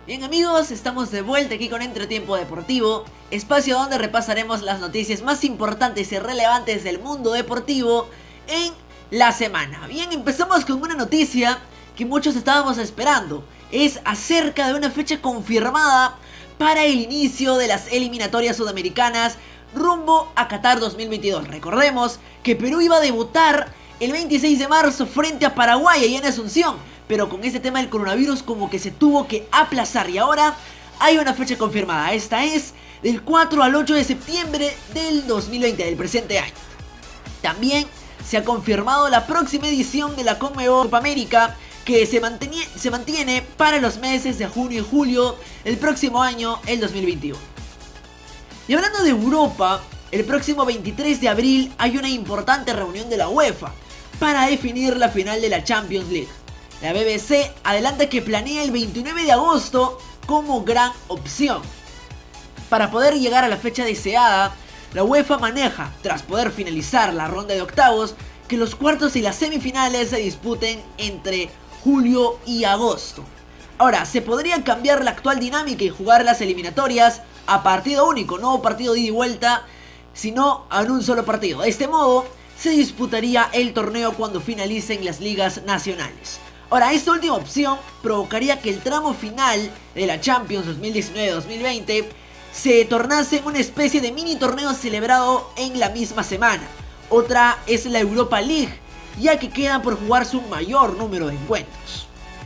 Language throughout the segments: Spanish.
Bien amigos, estamos de vuelta aquí con Entretiempo Deportivo, espacio donde repasaremos las noticias más importantes y relevantes del mundo deportivo en la semana. Bien, empezamos con una noticia que muchos estábamos esperando. Es acerca de una fecha confirmada para el inicio de las eliminatorias sudamericanas rumbo a Qatar 2022. Recordemos que Perú iba a debutar el 26 de marzo frente a Paraguay allá en Asunción, pero con este tema del coronavirus como que se tuvo que aplazar y ahora hay una fecha confirmada. Esta es del 4 al 8 de septiembre del 2020, del presente año. También se ha confirmado la próxima edición de la Conmebol Copa América, que se mantiene para los meses de junio y julio del próximo año, el 2021. Y hablando de Europa, el próximo 23 de abril hay una importante reunión de la UEFA para definir la final de la Champions League. La BBC adelanta que planea el 29 de agosto como gran opción. Para poder llegar a la fecha deseada, la UEFA maneja, tras poder finalizar la ronda de octavos, que los cuartos y las semifinales se disputen entre julio y agosto. Ahora, se podría cambiar la actual dinámica y jugar las eliminatorias a partido único, no partido de ida y vuelta, sino en un solo partido. De este modo, se disputaría el torneo cuando finalicen las ligas nacionales. Ahora, esta última opción provocaría que el tramo final de la Champions 2019-2020 se tornase en una especie de mini torneo celebrado en la misma semana. Otra es la Europa League, ya que quedan por jugarse un mayor número de encuentros.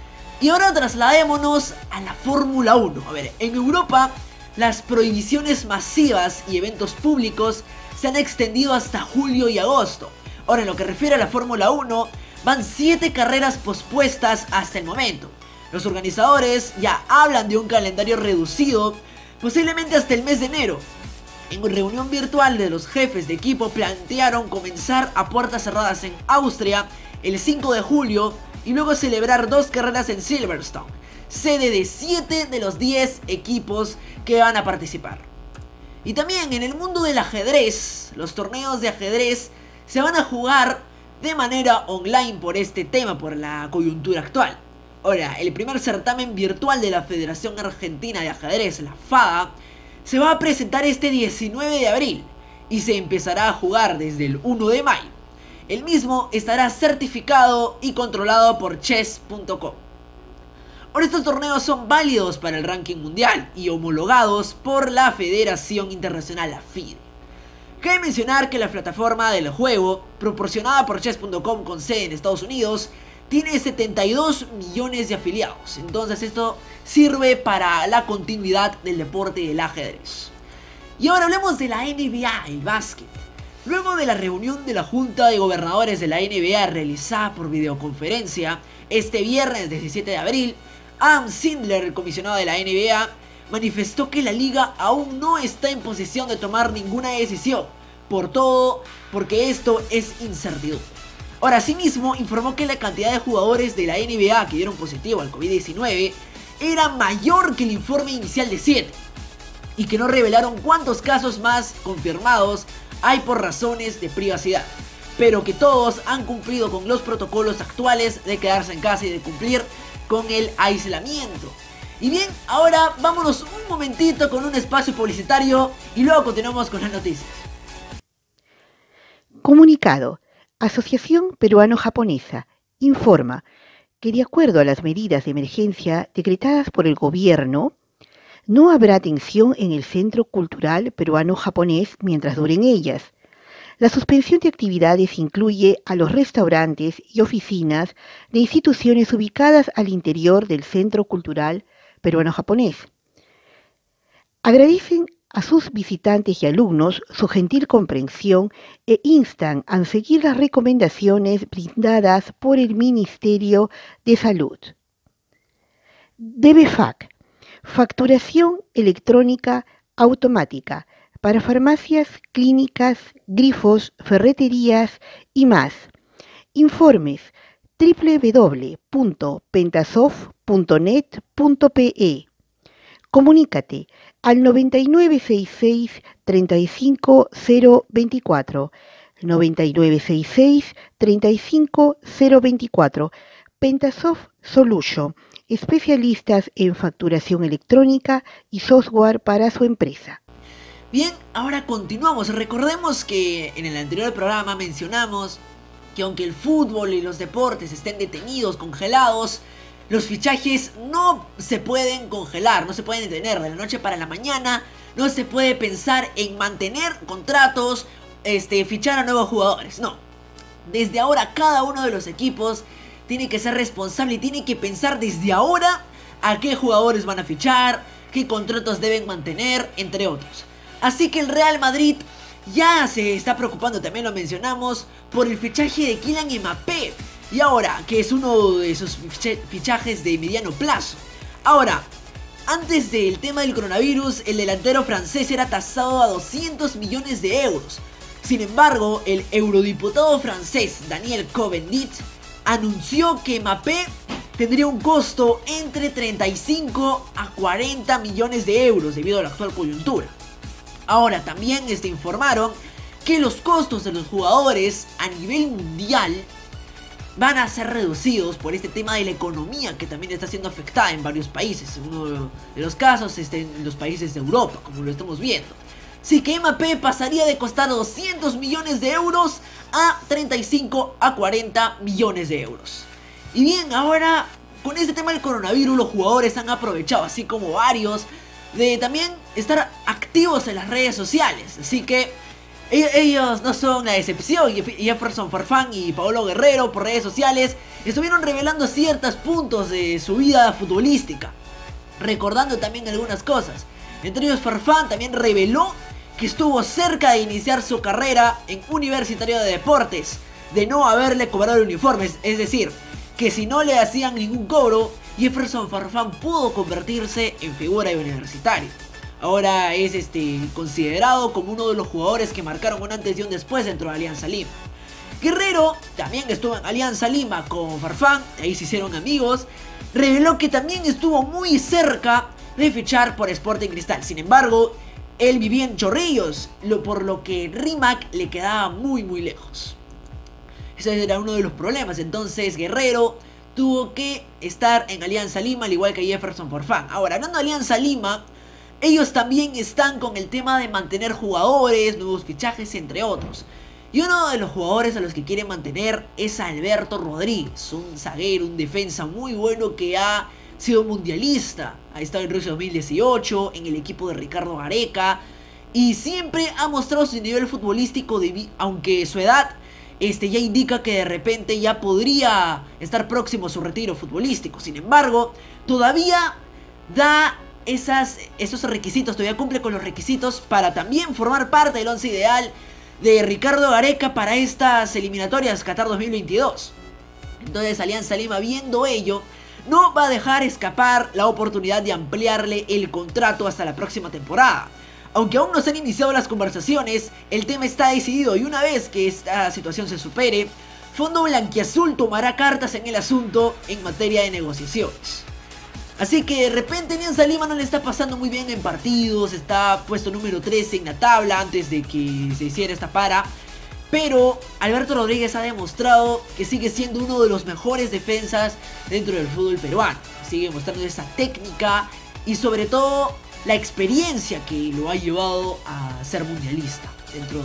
Y ahora trasladémonos a la Fórmula 1. A ver, en Europa las prohibiciones masivas y eventos públicos se han extendido hasta julio y agosto. Ahora, en lo que refiere a la Fórmula 1, van 7 carreras pospuestas hasta el momento. Los organizadores ya hablan de un calendario reducido, posiblemente hasta el mes de enero. En una reunión virtual de los jefes de equipo plantearon comenzar a puertas cerradas en Austria el 5 de julio y luego celebrar 2 carreras en Silverstone, sede de 7 de los 10 equipos que van a participar. Y también en el mundo del ajedrez, los torneos de ajedrez se van a jugar de manera online por este tema, por la coyuntura actual. Ahora, el primer certamen virtual de la Federación Argentina de Ajedrez, la FADA, se va a presentar este 19 de abril y se empezará a jugar desde el 1 de mayo. El mismo estará certificado y controlado por chess.com. Ahora, estos torneos son válidos para el ranking mundial y homologados por la Federación Internacional, la FIDE. Cabe mencionar que la plataforma del juego, proporcionada por chess.com con sede en Estados Unidos, tiene 72 millones de afiliados. Entonces esto sirve para la continuidad del deporte del ajedrez. Y ahora hablemos de la NBA, el básquet. Luego de la reunión de la Junta de Gobernadores de la NBA realizada por videoconferencia este viernes 17 de abril, Adam Silver, el comisionado de la NBA, manifestó que la liga aún no está en posición de tomar ninguna decisión, porque esto es incertidumbre. Ahora, asimismo, informó que la cantidad de jugadores de la NBA que dieron positivo al COVID-19 era mayor que el informe inicial de 7 y que no revelaron cuántos casos más confirmados hay por razones de privacidad, pero que todos han cumplido con los protocolos actuales de quedarse en casa y de cumplir con el aislamiento. Y bien, ahora vámonos un momentito con un espacio publicitario y luego continuamos con las noticias. Comunicado. Asociación Peruano-Japonesa informa que de acuerdo a las medidas de emergencia decretadas por el gobierno, no habrá atención en el Centro Cultural Peruano-Japonés mientras duren ellas. La suspensión de actividades incluye a los restaurantes y oficinas de instituciones ubicadas al interior del Centro Cultural Peruano-Japonés. Agradecen a sus visitantes y alumnos su gentil comprensión e instan a seguir las recomendaciones brindadas por el Ministerio de Salud. DBFAC, facturación electrónica automática para farmacias, clínicas, grifos, ferreterías y más. Informes www.pentasoft.net.pe. Comunícate al 9966 35024, 9966 35024. Pentasoft Solution, especialistas en facturación electrónica y software para su empresa. Bien, ahora continuamos. Recordemos que en el anterior programa mencionamos que aunque el fútbol y los deportes estén detenidos, congelados, los fichajes no se pueden congelar, no se pueden detener de la noche para la mañana. No se puede pensar en mantener contratos, fichar a nuevos jugadores, no. Desde ahora cada uno de los equipos tiene que ser responsable y tiene que pensar desde ahora a qué jugadores van a fichar, qué contratos deben mantener, entre otros. Así que el Real Madrid ya se está preocupando, también lo mencionamos, por el fichaje de Kylian Mbappé. Y ahora, que es uno de esos fichajes de mediano plazo. Ahora, antes del tema del coronavirus, el delantero francés era tasado a 200 millones de euros. Sin embargo, el eurodiputado francés Daniel Cohn-Bendit anunció que Mbappé tendría un costo entre 35 a 40 millones de euros debido a la actual coyuntura. Ahora también informaron que los costos de los jugadores a nivel mundial van a ser reducidos por este tema de la economía que también está siendo afectada en varios países. En uno de los casos en los países de Europa, como lo estamos viendo. Así que Mbappé pasaría de costar 200 millones de euros a 35 a 40 millones de euros. Y bien, ahora con este tema del coronavirus los jugadores han aprovechado, así como varios, de también estar activos en las redes sociales. Así que ellos no son la excepción. Jefferson Farfán y Paolo Guerrero por redes sociales estuvieron revelando ciertos puntos de su vida futbolística, recordando también algunas cosas. Entre ellos Farfán también reveló que estuvo cerca de iniciar su carrera en Universitario de Deportes, de no haberle cobrado uniformes, es decir, que si no le hacían ningún cobro, Jefferson Farfán pudo convertirse en figura de Universitario. Ahora es considerado como uno de los jugadores que marcaron un antes y un después dentro de Alianza Lima. Guerrero también estuvo en Alianza Lima con Farfán, ahí se hicieron amigos. Reveló que también estuvo muy cerca de fichar por Sporting Cristal. Sin embargo, él vivía en Chorrillos, por lo que Rimac le quedaba muy lejos. Ese era uno de los problemas. Entonces Guerrero tuvo que estar en Alianza Lima, al igual que Jefferson Farfán. Ahora, hablando de Alianza Lima, ellos también están con el tema de mantener jugadores, nuevos fichajes, entre otros. Y uno de los jugadores a los que quieren mantener es Alberto Rodríguez, un zaguero, un defensa muy bueno que ha sido mundialista. Ha estado en Rusia 2018, en el equipo de Ricardo Gareca, y siempre ha mostrado su nivel futbolístico, aunque su edad ya indica que de repente ya podría estar próximo a su retiro futbolístico. Sin embargo, todavía da esos requisitos, todavía cumple con los requisitos para también formar parte del once ideal de Ricardo Gareca para estas eliminatorias Qatar 2022. Entonces Alianza Lima, viendo ello, no va a dejar escapar la oportunidad de ampliarle el contrato hasta la próxima temporada. Aunque aún no se han iniciado las conversaciones, el tema está decidido y una vez que esta situación se supere, Fondo Blanquiazul tomará cartas en el asunto en materia de negociaciones. Así que de repente Alianza Lima no le está pasando muy bien en partidos, está puesto número 13 en la tabla antes de que se hiciera esta para. Pero Alberto Rodríguez ha demostrado que sigue siendo uno de los mejores defensas dentro del fútbol peruano. Sigue mostrando esa técnica y sobre todo la experiencia que lo ha llevado a ser mundialista dentro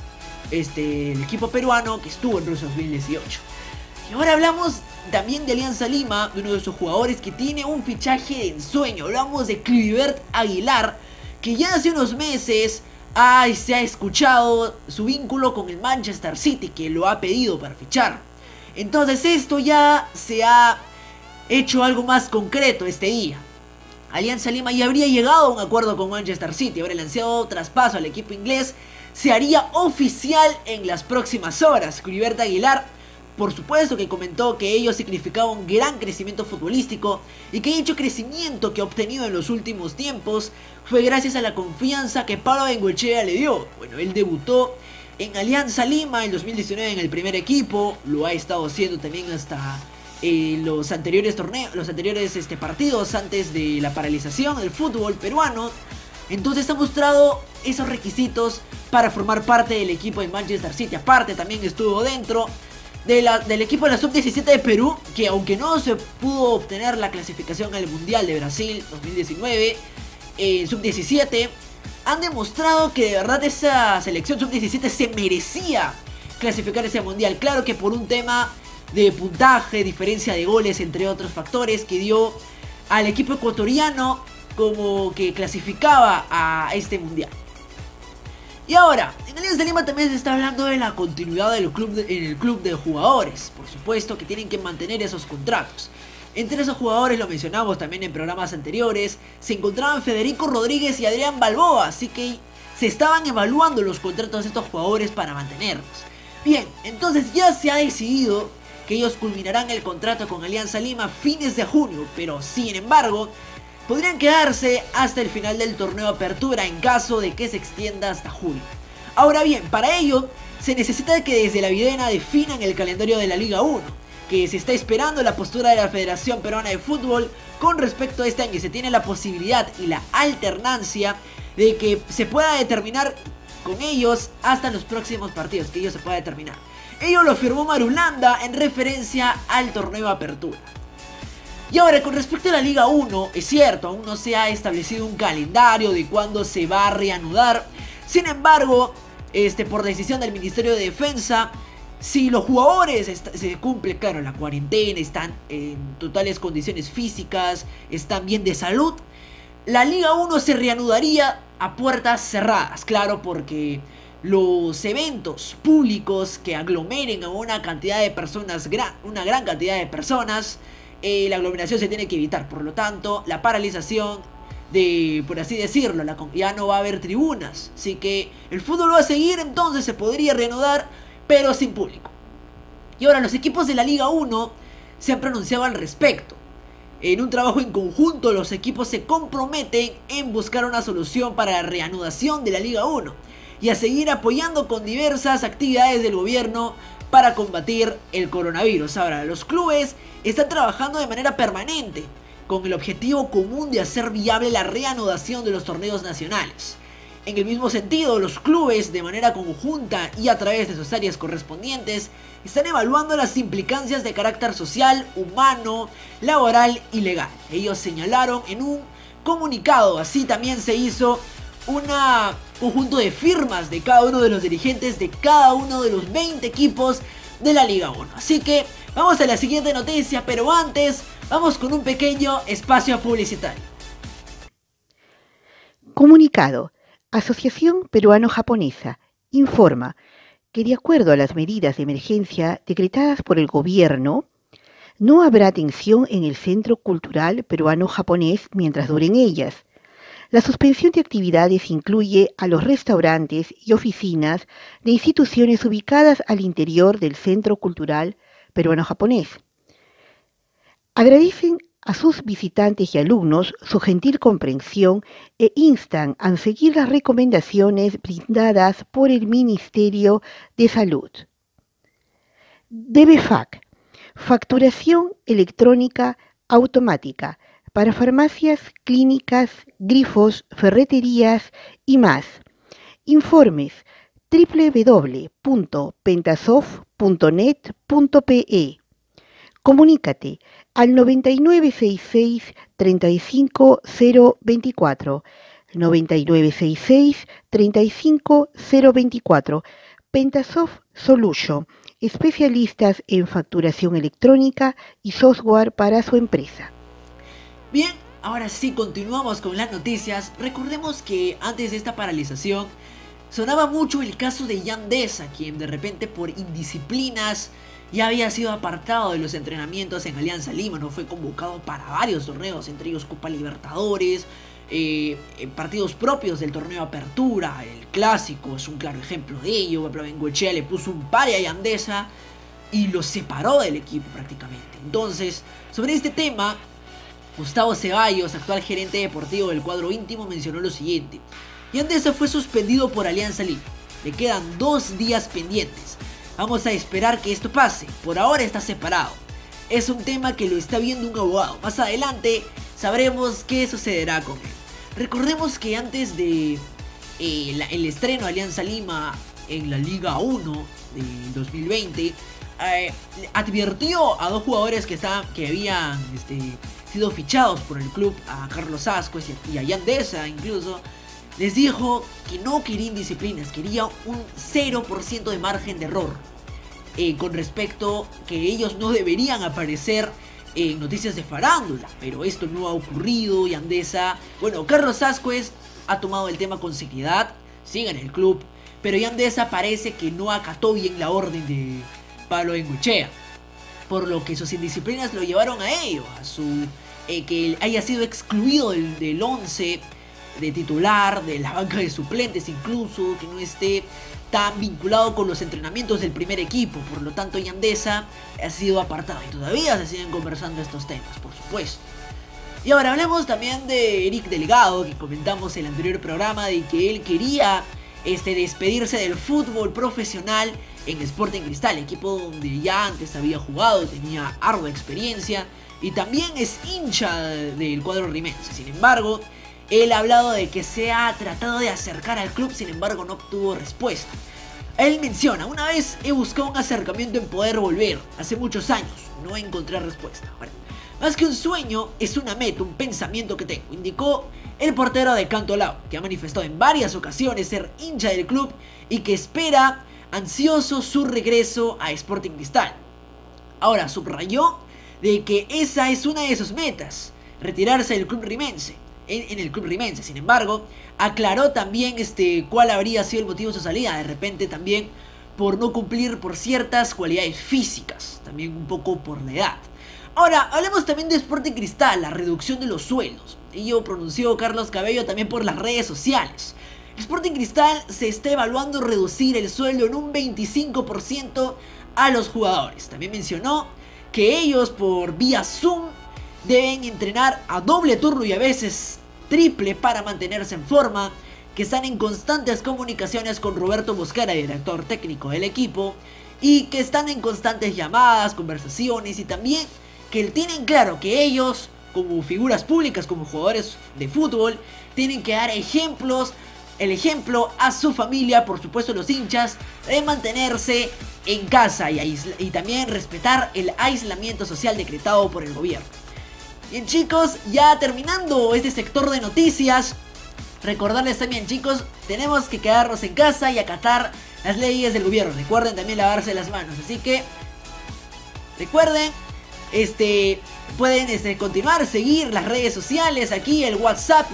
del equipo peruano que estuvo en Rusia 2018. Y ahora hablamos también de Alianza Lima, de uno de sus jugadores que tiene un fichaje de ensueño. Hablamos de Clivert Aguilar, que ya hace unos meses se ha escuchado su vínculo con el Manchester City, que lo ha pedido para fichar. Entonces esto ya se ha hecho algo más concreto este día. Alianza Lima ya habría llegado a un acuerdo con Manchester City, habría lanzado traspaso al equipo inglés, se haría oficial en las próximas horas. Clivert Aguilar, por supuesto, que comentó que ello significaba un gran crecimiento futbolístico y que dicho crecimiento que ha obtenido en los últimos tiempos fue gracias a la confianza que Pablo Bengoechea le dio. Bueno, él debutó en Alianza Lima en 2019 en el primer equipo, lo ha estado haciendo también hasta los anteriores torneos, los anteriores partidos antes de la paralización del fútbol peruano. Entonces ha mostrado esos requisitos para formar parte del equipo de Manchester City. Aparte también estuvo dentro del equipo de la Sub-17 de Perú, que aunque no se pudo obtener la clasificación al Mundial de Brasil 2019, Sub-17, han demostrado que de verdad esa selección Sub-17 se merecía clasificar ese Mundial. Claro que por un tema de puntaje, diferencia de goles, entre otros factores, que dio al equipo ecuatoriano como que clasificaba a este Mundial. Y ahora, en Alianza Lima también se está hablando de la continuidad del club en el club de jugadores. Por supuesto que tienen que mantener esos contratos. Entre esos jugadores, lo mencionamos también en programas anteriores, se encontraban Federico Rodríguez y Adrián Balboa, así que se estaban evaluando los contratos de estos jugadores para mantenerlos. Bien, entonces ya se ha decidido que ellos culminarán el contrato con Alianza Lima fines de junio, pero sin embargo podrían quedarse hasta el final del torneo de apertura en caso de que se extienda hasta julio. Ahora bien, para ello se necesita que desde la Videna definan el calendario de la Liga 1, que se está esperando la postura de la Federación Peruana de Fútbol con respecto a este año. Se tiene la posibilidad y la alternancia de que se pueda determinar con ellos hasta los próximos partidos, que ellos se pueda determinar. Ello lo firmó Marulanda en referencia al torneo de apertura. Y ahora, con respecto a la Liga 1, es cierto, aún no se ha establecido un calendario de cuándo se va a reanudar. Sin embargo, por decisión del Ministerio de Defensa, si los jugadores se cumple, claro, la cuarentena, están en totales condiciones físicas, están bien de salud, la Liga 1 se reanudaría a puertas cerradas, claro, porque los eventos públicos que aglomeren a una cantidad de personas, una gran cantidad de personas, la aglomeración se tiene que evitar. Por lo tanto, la paralización por así decirlo, ya no va a haber tribunas, así que el fútbol va a seguir, entonces se podría reanudar, pero sin público. Y ahora los equipos de la Liga 1 se han pronunciado al respecto. En un trabajo en conjunto, los equipos se comprometen en buscar una solución para la reanudación de la Liga 1 y a seguir apoyando con diversas actividades del gobierno para combatir el coronavirus. Ahora, los clubes están trabajando de manera permanente con el objetivo común de hacer viable la reanudación de los torneos nacionales. En el mismo sentido, los clubes de manera conjunta y a través de sus áreas correspondientes están evaluando las implicancias de carácter social, humano, laboral y legal. Ellos señalaron en un comunicado. Así también se hizo un conjunto de firmas de cada uno de los dirigentes de cada uno de los 20 equipos de la Liga 1. Así que vamos a la siguiente noticia, pero antes vamos con un pequeño espacio publicitario. Comunicado. Asociación Peruano-Japonesa informa que de acuerdo a las medidas de emergencia decretadas por el gobierno, no habrá atención en el Centro Cultural Peruano-Japonés mientras duren ellas. La suspensión de actividades incluye a los restaurantes y oficinas de instituciones ubicadas al interior del Centro Cultural Peruano-Japonés. Agradecen a sus visitantes y alumnos su gentil comprensión e instan a seguir las recomendaciones brindadas por el Ministerio de Salud. DBFAC, facturación electrónica automática para farmacias, clínicas, grifos, ferreterías y más. Informes www.pentasoft.net.pe. Comunícate al 9966 35024, 9966 35024. Pentasoft Solution, especialistas en facturación electrónica y software para su empresa. Bien, ahora sí continuamos con las noticias. Recordemos que antes de esta paralización sonaba mucho el caso de Yandesa, quien de repente por indisciplinas ya había sido apartado de los entrenamientos en Alianza Lima. No fue convocado para varios torneos, entre ellos Copa Libertadores, partidos propios del torneo de apertura. El clásico es un claro ejemplo de ello. Bengoechea le puso un pare a Yandesa y lo separó del equipo prácticamente. Entonces, sobre este tema, Gustavo Ceballos, actual gerente deportivo del cuadro íntimo, mencionó lo siguiente: Yandesa fue suspendido por Alianza Lima. Le quedan 2 días pendientes. Vamos a esperar que esto pase. Por ahora está separado. Es un tema que lo está viendo un abogado. Más adelante sabremos qué sucederá con él. Recordemos que antes de el estreno de Alianza Lima en la Liga 1 del 2020, advirtió a dos jugadores que habían sido fichados por el club, a Carlos Ascuez y a Yandesa incluso. Les dijo que no quería indisciplinas, quería un 0% de margen de error con respecto que ellos no deberían aparecer en noticias de farándula, pero esto no ha ocurrido. Yandesa, bueno, Carlos Ascuez ha tomado el tema con seriedad, sigue en el club, pero Yandesa parece que no acató bien la orden de Pablo Bengoechea, por lo que sus indisciplinas lo llevaron a ello, a su que él haya sido excluido del 11 de titular, de la banca de suplentes incluso, que no esté tan vinculado con los entrenamientos del primer equipo. Por lo tanto, Yandesa ha sido apartado y todavía se siguen conversando estos temas, por supuesto. Y ahora hablemos también de Eric Delgado, que comentamos en el anterior programa de que él quería despedirse del fútbol profesional en Sporting Cristal, equipo donde ya antes había jugado, tenía ardua experiencia y también es hincha del cuadro rimense. Sin embargo, él ha hablado de que se ha tratado de acercar al club, sin embargo no obtuvo respuesta. Él menciona: una vez he buscado un acercamiento en poder volver, hace muchos años, no encontré respuesta. Bueno, más que un sueño, es una meta, un pensamiento que tengo, indicó el portero de Cantolao, que ha manifestado en varias ocasiones ser hincha del club y que espera ansioso su regreso a Sporting Cristal. Ahora, subrayó de que esa es una de sus metas, retirarse del club rimense. En el club rimense. Sin embargo, aclaró también cuál habría sido el motivo de su salida. De repente también por no cumplir por ciertas cualidades físicas, también un poco por la edad. Ahora, hablemos también de Sporting Cristal, la reducción de los sueldos. Ello pronunció Carlos Cabello también por las redes sociales. Sporting Cristal se está evaluando reducir el sueldo en un 25% a los jugadores. También mencionó que ellos por vía Zoom deben entrenar a doble turno y a veces triple para mantenerse en forma, que están en constantes comunicaciones con Roberto Mosquera, director técnico del equipo, y que están en constantes llamadas, conversaciones, y también que tienen claro que ellos, como figuras públicas, como jugadores de fútbol, tienen que dar el ejemplo a su familia, por supuesto los hinchas, de mantenerse en casa y también respetar el aislamiento social decretado por el gobierno. Bien, chicos, ya terminando este sector de noticias, recordarles también, chicos, tenemos que quedarnos en casa y acatar las leyes del gobierno. Recuerden también lavarse las manos, así que recuerden, pueden continuar, seguir las redes sociales, aquí el WhatsApp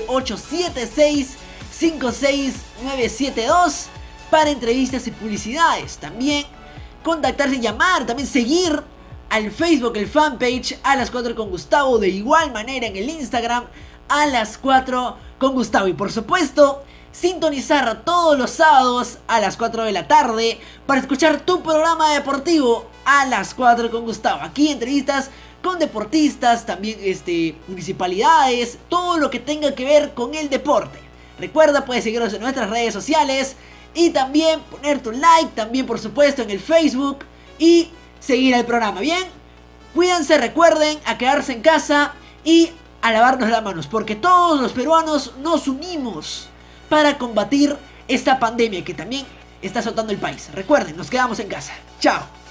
987656972 para entrevistas y publicidades. También contactarse, llamar, también seguir al Facebook, el fanpage A las 4 con Gustavo, de igual manera en el Instagram A las 4 con Gustavo, y por supuesto sintonizar todos los sábados a las 4 de la tarde para escuchar tu programa deportivo A las 4 con Gustavo. Aquí entrevistas con deportistas, también municipalidades, todo lo que tenga que ver con el deporte. Recuerda, puedes seguirnos en nuestras redes sociales y también poner tu like, también por supuesto en el Facebook, y seguir el programa. Bien, cuídense, recuerden a quedarse en casa y a lavarnos las manos, porque todos los peruanos nos unimos para combatir esta pandemia que también está azotando el país. Recuerden, nos quedamos en casa. Chao.